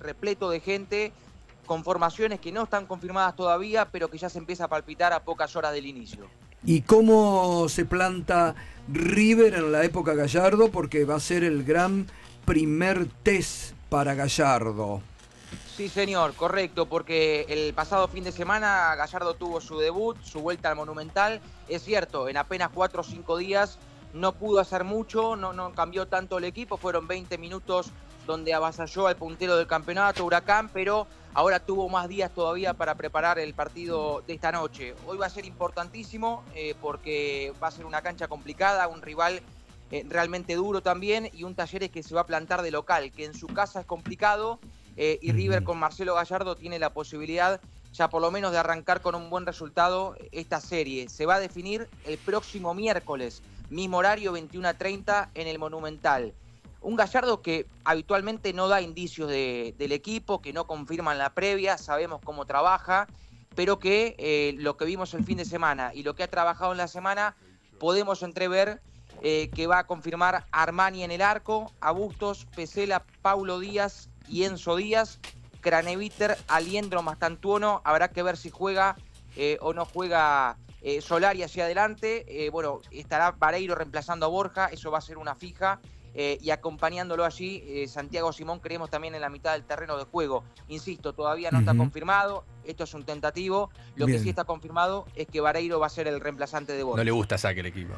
repleto de gente, con formaciones que no están confirmadas todavía, pero que ya se empieza a palpitar a pocas horas del inicio. ¿Y cómo se planta River en la época Gallardo? Porque va a ser el gran primer test para Gallardo. Sí, señor, correcto, porque el pasado fin de semana Gallardo tuvo su debut, su vuelta al Monumental. Es cierto, en apenas cuatro o cinco días no pudo hacer mucho, no, no cambió tanto el equipo, fueron veinte minutos donde avasalló al puntero del campeonato, Huracán, pero ahora tuvo más días todavía para preparar el partido de esta noche. Hoy va a ser importantísimo eh, porque va a ser una cancha complicada, un rival eh, realmente duro también y un Talleres que se va a plantar de local, que en su casa es complicado. Eh, y River con Marcelo Gallardo tiene la posibilidad ya por lo menos de arrancar con un buen resultado esta serie. Se va a definir el próximo miércoles, mismo horario, veintiuna treinta en el Monumental. Un Gallardo que habitualmente no da indicios de, del equipo, que no confirma en la previa, sabemos cómo trabaja, pero que eh, lo que vimos el fin de semana y lo que ha trabajado en la semana, podemos entrever eh, que va a confirmar Armani en el arco, a Bustos, Pesela, Paulo Díaz y Enzo Díaz, Craneviter, Aliendro, Mastantuono. Habrá que ver si juega eh, o no juega eh, Solari hacia adelante. Eh, bueno, estará Vareiro reemplazando a Borja, eso va a ser una fija. Eh, y acompañándolo allí, eh, Santiago Simón, creemos también en la mitad del terreno de juego. Insisto, todavía no uh-huh. está confirmado, esto es un tentativo. Lo Bien. que sí está confirmado es que Vareiro va a ser el reemplazante de Borja. No le gusta saque el equipo.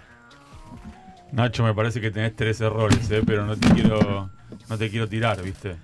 Nacho, me parece que tenés tres errores, ¿eh? Pero no te quiero, no te quiero tirar, ¿viste?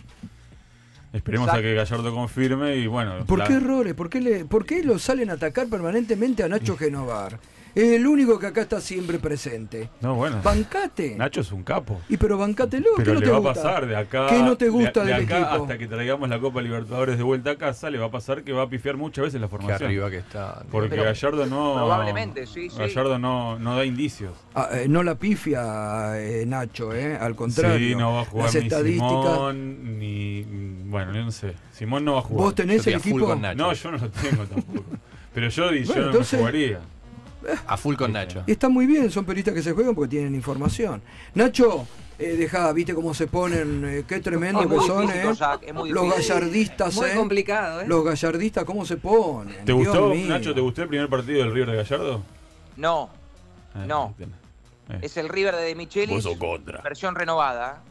Esperemos Exacto. a que Gallardo confirme y bueno... ¿Por la... qué errores? ¿Por qué, le, ¿Por qué lo salen a atacar permanentemente a Nacho Genovar? Es el único que acá está siempre presente. No, bueno. Bancate. Nacho es un capo. Y pero bancátelo. Pero ¿Qué no le te va gusta? a pasar de acá. ¿Qué no te gusta de, de del acá equipo? Hasta que traigamos la Copa Libertadores de vuelta a casa, le va a pasar que va a pifiar muchas veces la formación. Qué arriba que está. Porque pero, Gallardo no. Probablemente, sí, sí. Gallardo no, no da indicios. Ah, eh, no la pifia eh, Nacho, eh, al contrario. Sí, no va a jugar Las ni estadísticas... Simón, ni. Bueno, yo no sé. Simón no va a jugar. ¿Vos tenés el equipo? No, yo no lo tengo tampoco. Pero yo, bueno, yo no entonces... me jugaría. A full con Nacho. Está muy bien, son periodistas que se juegan porque tienen información. Nacho, eh, dejá, viste cómo se ponen, eh, qué tremendo que son, difícil, eh. Cosa, es muy los difícil. gallardistas, Muy eh. complicado, eh. Los gallardistas, cómo se ponen. ¿Te Dios gustó, mío. Nacho, te gustó el primer partido del River de Gallardo? No, eh, no. Eh. Es el River de De Michelis, versión renovada.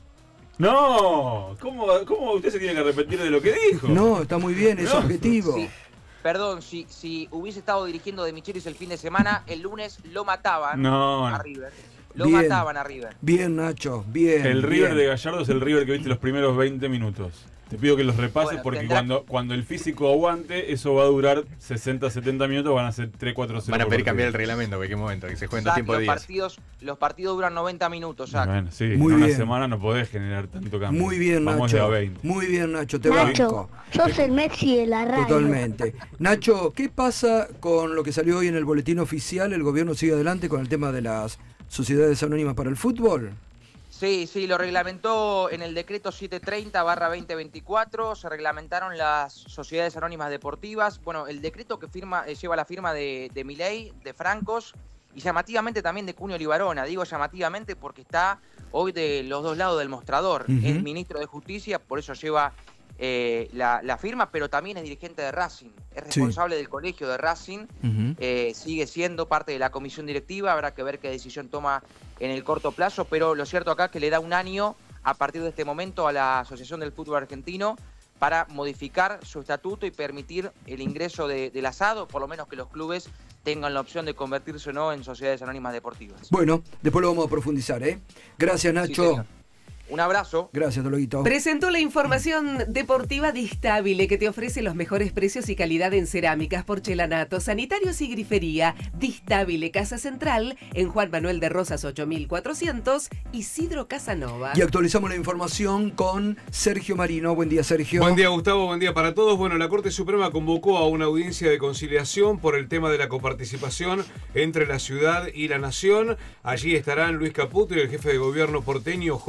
No, ¿Cómo, ¿cómo usted se tiene que arrepentir de lo que dijo? No, está muy bien, es no. objetivo. Sí. Perdón, si, si hubiese estado dirigiendo De Michelis el fin de semana, el lunes lo mataban no, a no. River. Lo bien, mataban a River. Bien, Nacho, bien. El River bien. de Gallardo es el River que viste los primeros veinte minutos. Te pido que los repases bueno, porque tendrá... cuando, cuando el físico aguante, eso va a durar sesenta, setenta minutos, van a ser tres, cuatro, cero. Van a pedir cambiar el reglamento, ¿en qué momento? Que se jueguen dos tiempos de días. Partidos, los partidos duran noventa minutos, Jack. Bueno, sí, Muy en una bien. semana no podés generar tanto cambio. Muy bien, Vamos Nacho. de a veinte. Muy bien, Nacho, te Nacho, banco. sos el Messi de la radio. Totalmente. Nacho, ¿qué pasa con lo que salió hoy en el boletín oficial? ¿El gobierno sigue adelante con el tema de las sociedades anónimas para el fútbol? Sí, sí, lo reglamentó en el decreto setecientos treinta barra veinte veinticuatro, se reglamentaron las sociedades anónimas deportivas. Bueno, el decreto que firma eh, lleva la firma de, de Milei, de Francos, y llamativamente también de Cunio Libarona. Digo llamativamente porque está hoy de los dos lados del mostrador. Uh-huh. Es ministro de Justicia, por eso lleva eh, la, la firma, pero también es dirigente de Racing. Es responsable sí. del colegio de Racing, uh-huh. eh, sigue siendo parte de la comisión directiva, habrá que ver qué decisión toma en el corto plazo, pero lo cierto acá es que le da un año a partir de este momento a la Asociación del Fútbol Argentino para modificar su estatuto y permitir el ingreso de, del asado, por lo menos que los clubes tengan la opción de convertirse o no en sociedades anónimas deportivas. Bueno, después lo vamos a profundizar, ¿eh? Gracias, Nacho. Sí, un abrazo. Gracias, Tologuito. Presentó la información deportiva Distabile, que te ofrece los mejores precios y calidad en cerámicas, porcelanatos, sanitarios y grifería. Distabile, Casa Central, en Juan Manuel de Rosas ocho mil cuatrocientos, Isidro Casanova. Y actualizamos la información con Sergio Marino. Buen día, Sergio. Buen día, Gustavo. Buen día para todos. Bueno, la Corte Suprema convocó a una audiencia de conciliación por el tema de la coparticipación entre la ciudad y la nación. Allí estarán Luis Caputo y el jefe de gobierno porteño, Jorge Macri.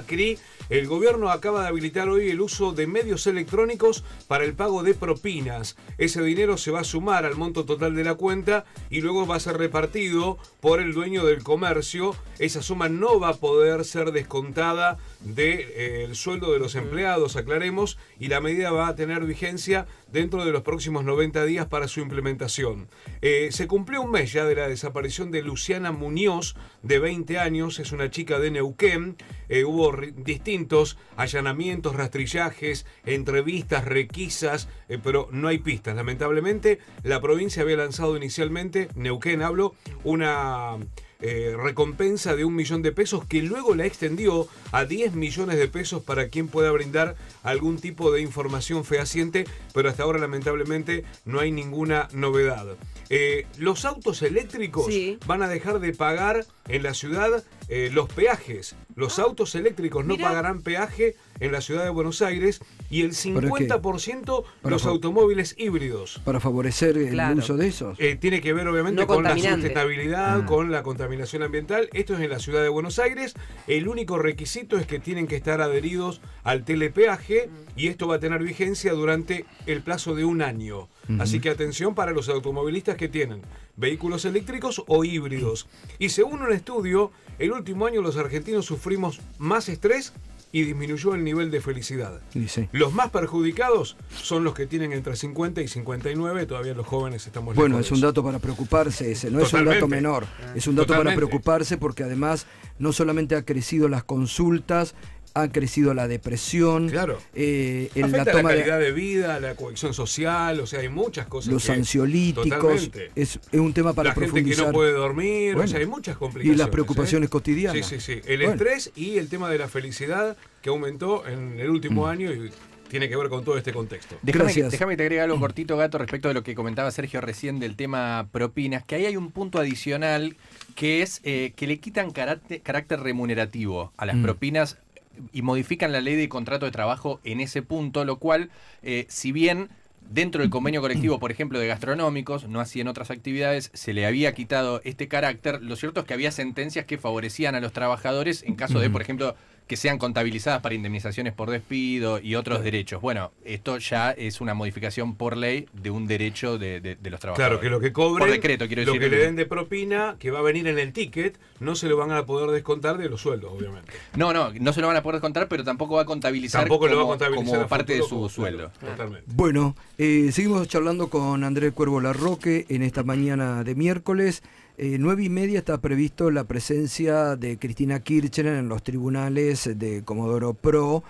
Macri, el gobierno acaba de habilitar hoy el uso de medios electrónicos para el pago de propinas. Ese dinero se va a sumar al monto total de la cuenta y luego va a ser repartido por el dueño del comercio. Esa suma no va a poder ser descontada del de, eh, sueldo de los empleados, aclaremos, y la medida va a tener vigencia dentro de los próximos noventa días para su implementación. Eh, se cumplió un mes ya de la desaparición de Luciana Muñoz, de veinte años, es una chica de Neuquén. Eh, hubo distintos allanamientos, rastrillajes, entrevistas, requisas, eh, pero no hay pistas. Lamentablemente, la provincia había lanzado inicialmente, Neuquén hablo, una eh, recompensa de un millón de pesos que luego la extendió a diez millones de pesos para quien pueda brindar algún tipo de información fehaciente, pero hasta ahora lamentablemente no hay ninguna novedad. Eh, los autos eléctricos sí. van a dejar de pagar en la ciudad eh, los peajes. Los ah, autos eléctricos no mirá. pagarán peaje en la ciudad de Buenos Aires y el cincuenta por ciento los automóviles híbridos. Para favorecer el claro. uso de esos. Eh, tiene que ver obviamente no con la sustentabilidad, ah. con la contaminación ambiental. Esto es en la ciudad de Buenos Aires. El único requisito es que tienen que estar adheridos al telepeaje mm. y esto va a tener vigencia durante el plazo de un año. Uh-huh. Así que atención para los automovilistas que tienen vehículos eléctricos o híbridos. Y según un estudio, el último año los argentinos sufrimos más estrés y disminuyó el nivel de felicidad. Sí, sí. Los más perjudicados son los que tienen entre cincuenta y cincuenta y nueve, todavía los jóvenes estamos Bueno, es un dato para preocuparse ese, no Totalmente. es un dato menor, es un dato Totalmente. para preocuparse porque además no solamente ha crecido las consultas, ha crecido la depresión, claro. eh, en la toma la calidad de... de vida, la cohesión social, o sea, hay muchas cosas. Los que, ansiolíticos, es, es un tema para la profundizar. La gente que no puede dormir, bueno, o sea, hay muchas complicaciones. Y las preocupaciones ¿eh? cotidianas. Sí, sí, sí. El bueno. estrés y el tema de la felicidad que aumentó en el último mm. año y tiene que ver con todo este contexto. Déjame, déjame que te agregue algo cortito, Gato, respecto de lo que comentaba Sergio recién del tema propinas, que ahí hay un punto adicional que es eh, que le quitan carácter, carácter remunerativo a las mm. propinas y modifican la ley de contrato de trabajo en ese punto, lo cual, eh, si bien dentro del convenio colectivo, por ejemplo, de gastronómicos, no así en otras actividades, se le había quitado este carácter, lo cierto es que había sentencias que favorecían a los trabajadores en caso de, por ejemplo, que sean contabilizadas para indemnizaciones por despido y otros claro. derechos. Bueno, esto ya es una modificación por ley de un derecho de, de, de los trabajadores. Claro, que lo que cobren, por decreto, quiero lo decir, que le den de propina, que va a venir en el ticket, no se lo van a poder descontar de los sueldos, obviamente. No, no, no se lo van a poder descontar, pero tampoco va a contabilizar, tampoco como, lo va a contabilizar como parte futuro, de su como, sueldo. Claro, totalmente. Bueno, eh, seguimos charlando con Andrés Cuervo Larroque en esta mañana de miércoles. Eh, nueve y media está previsto la presencia de Cristina Kirchner en los tribunales de Comodoro Pro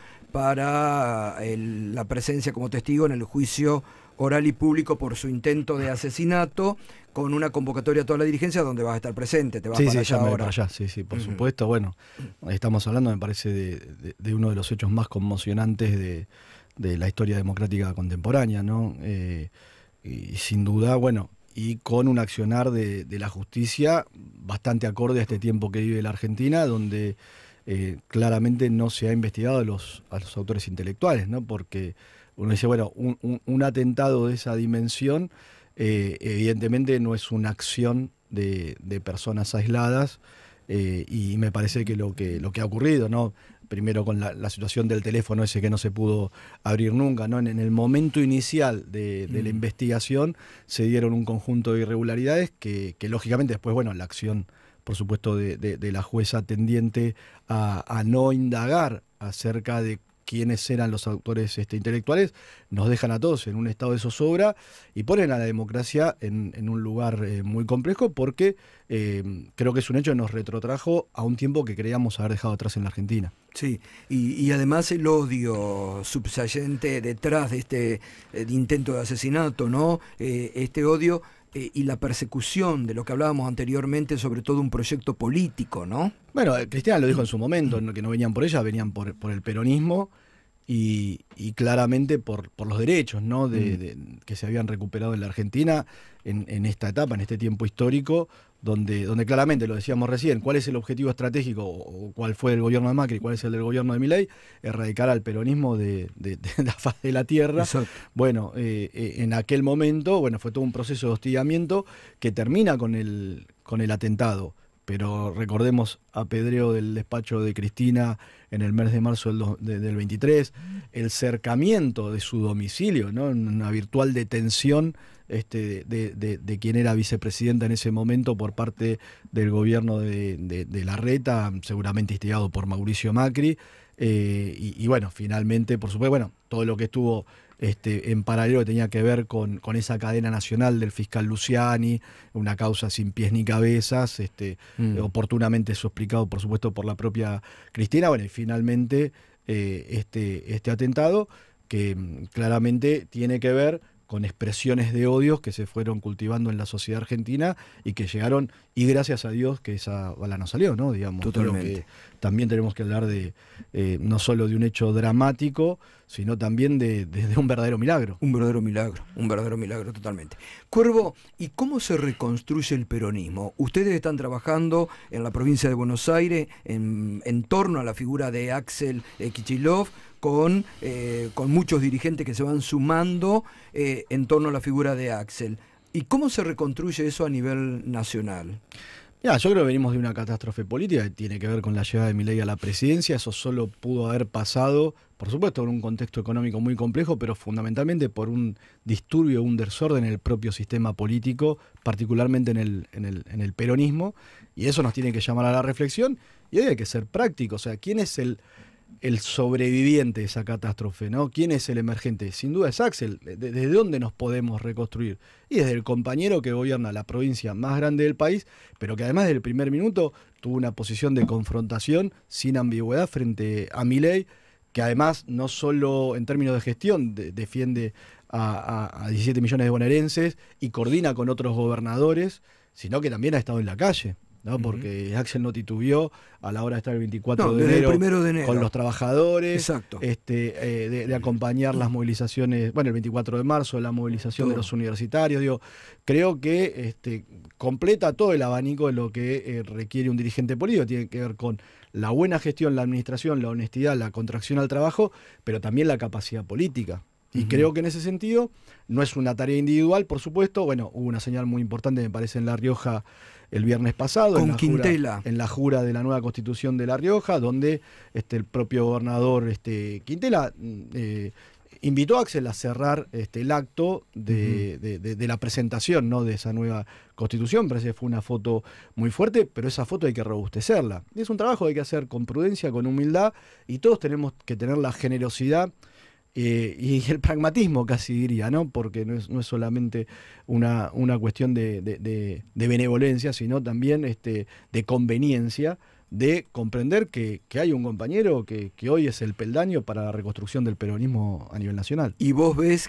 para el, la presencia como testigo en el juicio oral y público por su intento de asesinato, con una convocatoria a toda la dirigencia donde vas a estar presente. Te vas sí, para sí, allá ahora. Para allá, sí, sí, por uh-huh. supuesto. Bueno, estamos hablando, me parece, de, de, de uno de los hechos más conmocionantes de, de la historia democrática contemporánea, ¿no? Eh, y sin duda, bueno, y con un accionar de, de la justicia bastante acorde a este tiempo que vive la Argentina, donde eh, claramente no se ha investigado a los, a los autores intelectuales, ¿no? Porque uno dice, bueno, un, un, un atentado de esa dimensión eh, evidentemente no es una acción de, de personas aisladas, eh, y me parece que lo que, lo que ha ocurrido, ¿no? Primero con la, la situación del teléfono ese que no se pudo abrir nunca, ¿no? En, en el momento inicial de, de mm. la investigación se dieron un conjunto de irregularidades que, que lógicamente después, bueno, la acción, por supuesto, de, de, de la jueza tendiente a, a no indagar acerca de quiénes eran los autores este, intelectuales, nos dejan a todos en un estado de zozobra y ponen a la democracia en, en un lugar eh, muy complejo porque eh, creo que es un hecho que nos retrotrajo a un tiempo que creíamos haber dejado atrás en la Argentina. Sí, y, y además el odio subyacente detrás de este eh, de intento de asesinato, ¿no? Eh, este odio eh, y la persecución de lo que hablábamos anteriormente, sobre todo un proyecto político, ¿no? Bueno, Cristina lo dijo en su momento, ¿no? Que no venían por ella, venían por, por el peronismo y, y claramente por, por los derechos, ¿no? de, de, que se habían recuperado en la Argentina en, en esta etapa, en este tiempo histórico, donde, donde claramente, lo decíamos recién, ¿cuál es el objetivo estratégico o cuál fue el gobierno de Macri, cuál es el del gobierno de Milei? Erradicar al peronismo de, de, de la faz de la tierra. Exacto. Bueno, eh, eh, en aquel momento, bueno, fue todo un proceso de hostigamiento que termina con el, con el atentado. pero recordemos apedreo del despacho de Cristina en el mes de marzo del, do, de, del veintitrés, el cercamiento de su domicilio, ¿no? Una virtual detención este, de, de, de quien era vicepresidenta en ese momento por parte del gobierno de, de, de Larreta, seguramente instigado por Mauricio Macri, eh, y, y bueno, finalmente, por supuesto, bueno, todo lo que estuvo Este, en paralelo que tenía que ver con, con esa cadena nacional del fiscal Luciani, una causa sin pies ni cabezas, este, mm. oportunamente explicado, por supuesto, por la propia Cristina. Bueno, y finalmente eh, este, este atentado que claramente tiene que ver con expresiones de odios que se fueron cultivando en la sociedad argentina y que llegaron, y gracias a Dios que esa bala no salió, ¿no? Digamos, totalmente. Que también tenemos que hablar de eh, no solo de un hecho dramático, sino también de, de, de un verdadero milagro. Un verdadero milagro, un verdadero milagro totalmente. Cuervo, ¿y cómo se reconstruye el peronismo? Ustedes están trabajando en la provincia de Buenos Aires en, en torno a la figura de Axel Kicillof, con, eh, con muchos dirigentes que se van sumando eh, en torno a la figura de Axel. ¿Y cómo se reconstruye eso a nivel nacional? Ya, yo creo que venimos de una catástrofe política que tiene que ver con la llegada de Milei a la presidencia. Eso solo pudo haber pasado, por supuesto, en un contexto económico muy complejo, pero fundamentalmente por un disturbio, un desorden en el propio sistema político, particularmente en el, en el, en el peronismo. Y eso nos tiene que llamar a la reflexión. Y hoy hay que ser práctico. O sea, ¿quién es el... el sobreviviente de esa catástrofe, ¿no? ¿Quién es el emergente? Sin duda es Axel. ¿Desde dónde nos podemos reconstruir? Y desde el compañero que gobierna la provincia más grande del país, pero que además del primer minuto tuvo una posición de confrontación sin ambigüedad frente a Milei, que además no solo en términos de gestión de, defiende a, a, a diecisiete millones de bonaerenses y coordina con otros gobernadores, sino que también ha estado en la calle, ¿no? Porque uh-huh. Axel no titubeó a la hora de estar el veinticuatro no, de, enero el primero de enero con los trabajadores, Exacto. este eh, de, de acompañar las movilizaciones, bueno, el veinticuatro de marzo, la movilización todo. de los universitarios. Digo, creo que este, completa todo el abanico de lo que eh, requiere un dirigente político. Tiene que ver con la buena gestión, la administración, la honestidad, la contracción al trabajo, pero también la capacidad política. Y uh-huh. creo que en ese sentido no es una tarea individual, por supuesto. Bueno, hubo una señal muy importante, me parece, en La Rioja el viernes pasado, con en la Quintela. Jura, en la jura de la nueva Constitución de La Rioja, donde este, el propio gobernador este, Quintela eh, invitó a Axel a cerrar este, el acto de, uh-huh. de, de, de la presentación, ¿no?, de esa nueva Constitución. Parece que fue una foto muy fuerte, pero esa foto hay que robustecerla. Es un trabajo que hay que hacer con prudencia, con humildad, y todos tenemos que tener la generosidad Eh, y el pragmatismo, casi diría, ¿no? Porque no es, no es solamente una, una cuestión de, de, de, de benevolencia, sino también este, de conveniencia, de comprender que, que hay un compañero que, que hoy es el peldaño para la reconstrucción del peronismo a nivel nacional. ¿Y vos ves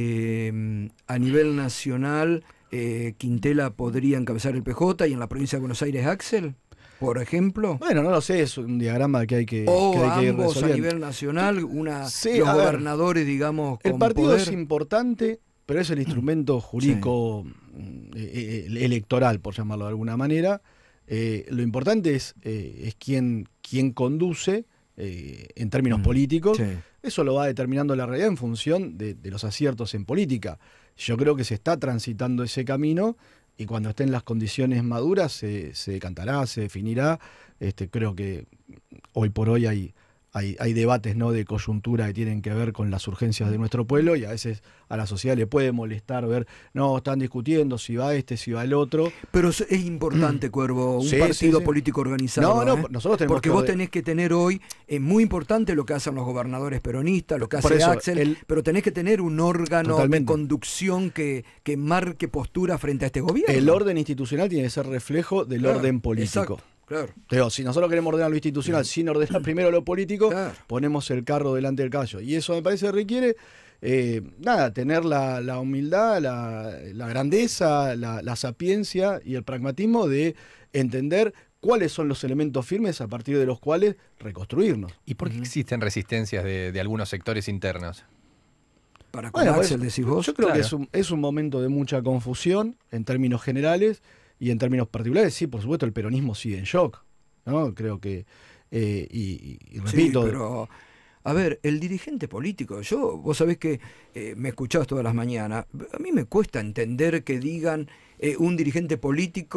que a nivel nacional eh, Quintela podría encabezar el P J y en la provincia de Buenos Aires Axel, por ejemplo? Bueno, no lo sé, es un diagrama que hay que, o que, hay que ir ambos resolviendo. a nivel nacional, una, sí, los a ver, gobernadores, digamos, con el partido poder. es importante, pero es el instrumento jurídico sí. eh, eh, electoral, por llamarlo de alguna manera. Eh, lo importante es, eh, es quién, quién conduce eh, en términos mm, políticos. Sí. Eso lo va determinando la realidad en función de, de los aciertos en política. Yo creo que se está transitando ese camino, y cuando estén las condiciones maduras se, se decantará, se definirá. Este, creo que hoy por hoy hay, hay, hay debates, ¿no?, de coyuntura que tienen que ver con las urgencias de nuestro pueblo, y a veces a la sociedad le puede molestar ver, no, están discutiendo si va este, si va el otro. Pero es importante, Cuervo, un sí, partido sí, sí. político organizado. No, no, ¿eh? nosotros tenemos Porque que... vos tenés que tener hoy, es muy importante lo que hacen los gobernadores peronistas, lo que hace Por eso, Axel, el... pero tenés que tener un órgano Totalmente. de conducción que, que marque postura frente a este gobierno. El orden institucional tiene que ser reflejo del claro, orden político. Exacto. Claro. Digo, si nosotros queremos ordenar lo institucional sin ordenar primero lo político, claro. ponemos el carro delante del caballo. Y eso me parece que requiere, eh, nada, tener la, la humildad, la, la grandeza, la, la sapiencia y el pragmatismo de entender cuáles son los elementos firmes a partir de los cuales reconstruirnos. ¿Y por qué existen resistencias de, de algunos sectores internos? Para con bueno, Axel, decís vos. Yo creo claro. que es un, es un momento de mucha confusión en términos generales. Y en términos particulares, sí, por supuesto, el peronismo sigue en shock, ¿no? Creo que, eh, y, y repito... Sí, pero, a ver, el dirigente político, yo, vos sabés que eh, me escuchás todas las mañanas, a mí me cuesta entender que digan eh, un dirigente político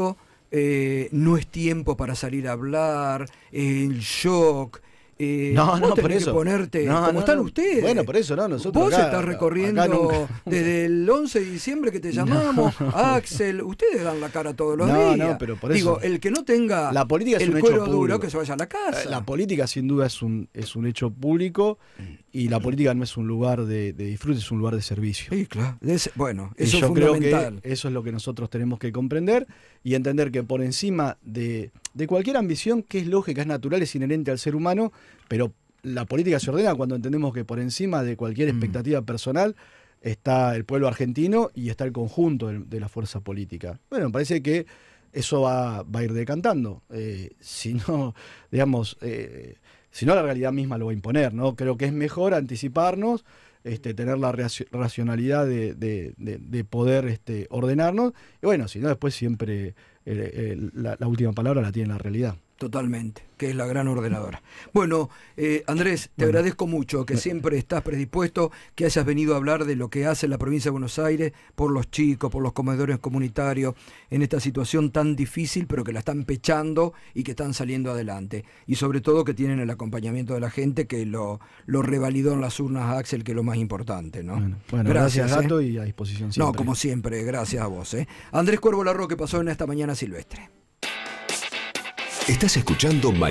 eh, no es tiempo para salir a hablar, el shock. Eh, No, vos no, tenés por que eso. ponerte No, como no, están no. ustedes. Bueno, por eso, no, nosotros Vos acá- estás recorriendo acá nunca. desde el once de diciembre que te llamamos, Axel, ustedes dan la cara todos los No, días. no, pero por Digo, eso- el que no tenga La política es el un hecho cuero duro, público. que se vaya a la casa. La política sin duda es un, es un hecho público y la política no es un lugar de, de disfrute, es un lugar de servicio. Sí, claro. Es- bueno, Y eso es yo creo fundamental. que eso es lo que nosotros tenemos que comprender y entender que por encima de, de cualquier ambición que es lógica, es natural, es inherente al ser humano, pero la política se ordena cuando entendemos que por encima de cualquier expectativa personal está el pueblo argentino y está el conjunto de, de la fuerza política. Bueno, me parece que eso va, va a ir decantando. Eh, si no, digamos, eh, si no la realidad misma lo va a imponer, ¿no? Creo que es mejor anticiparnos, este, tener la raci- racionalidad de, de- de- de poder este, ordenarnos, y bueno, si no, después siempre eh, eh, la, la última palabra la tiene la realidad. Totalmente, que es la gran ordenadora. Bueno, eh, Andrés, te Bueno. agradezco mucho que siempre estás predispuesto, que hayas venido a hablar de lo que hace la provincia de Buenos Aires por los chicos, por los comedores comunitarios, en esta situación tan difícil, pero que la están pechando y que están saliendo adelante. Y sobre todo que tienen el acompañamiento de la gente que lo, lo revalidó en las urnas a Axel, que es lo más importante, ¿no? Bueno, bueno, gracias, ¿eh? Gato, y a disposición siempre. No, como siempre, gracias a vos. ¿eh? Andrés Cuervo Larroque pasó en esta mañana silvestre. Estás escuchando